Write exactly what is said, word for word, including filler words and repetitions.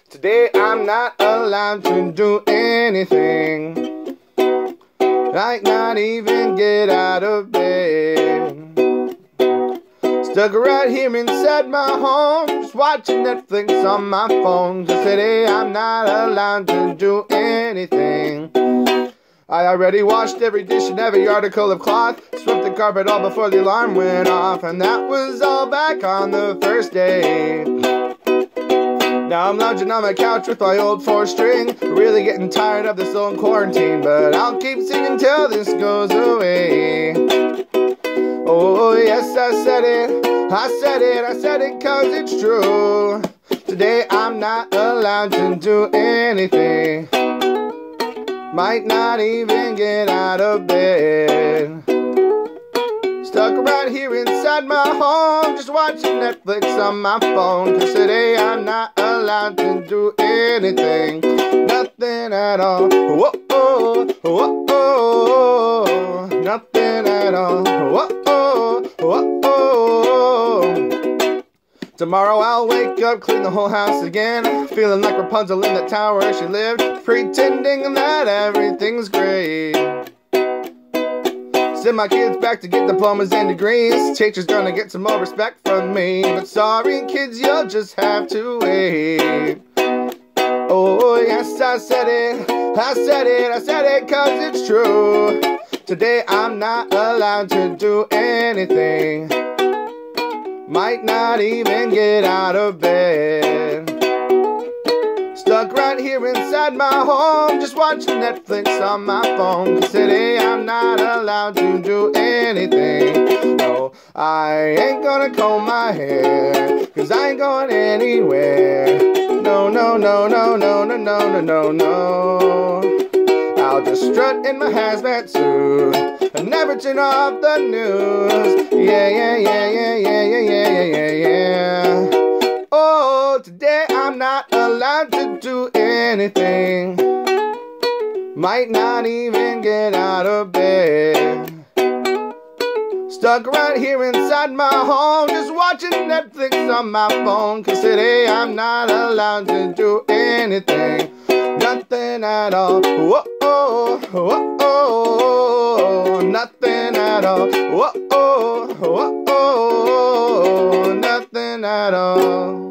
Today I'm not allowed to do anything, like not even get out of bed. Stuck right here inside my home, just watching Netflix on my phone. Cause today I'm not allowed to do anything. I already washed every dish and every article of cloth, swept the carpet all before the alarm went off, and that was all back on the first day. Now I'm lounging on my couch with my old four string, really getting tired of this old quarantine, but I'll keep singing till this goes away. Oh yes, I said it, I said it, I said it cause it's true. Today I'm not allowed to do anything, might not even get out of bed. Stuck right here inside my home, just watching Netflix on my phone. Cause today I'm not allowed to do anything, nothing at all. Whoa, oh, whoa, oh, nothing at all. Whoa, oh, whoa, oh. Tomorrow I'll wake up, clean the whole house again, feeling like Rapunzel in the tower where she lived, pretending that everything's great. Send my kids back to get diplomas and degrees. Teacher's gonna get some more respect from me. But sorry kids, you'll just have to wait. Oh yes, I said it, I said it, I said it cause it's true. Today I'm not allowed to do anything, might not even get out of bed. Stuck right here inside my home, just watching Netflix on my phone. Cause today I'm not allowed to do anything. No, I ain't gonna comb my hair, cause I ain't going anywhere. No, no, no, no, no, no, no, no, no, no. I'll just strut in my hazmat suit and never turn off the news. Yeah, yeah, yeah, yeah, yeah, yeah, yeah, yeah, yeah. Oh, today I'm not allowed to do anything, might not even get out of bed. Stuck right here inside my home, just watching Netflix on my phone. Cause today I'm not allowed to do anything, nothing at all. Whoa, oh, whoa, oh, nothing at all. Whoa, oh, whoa, oh, nothing at all.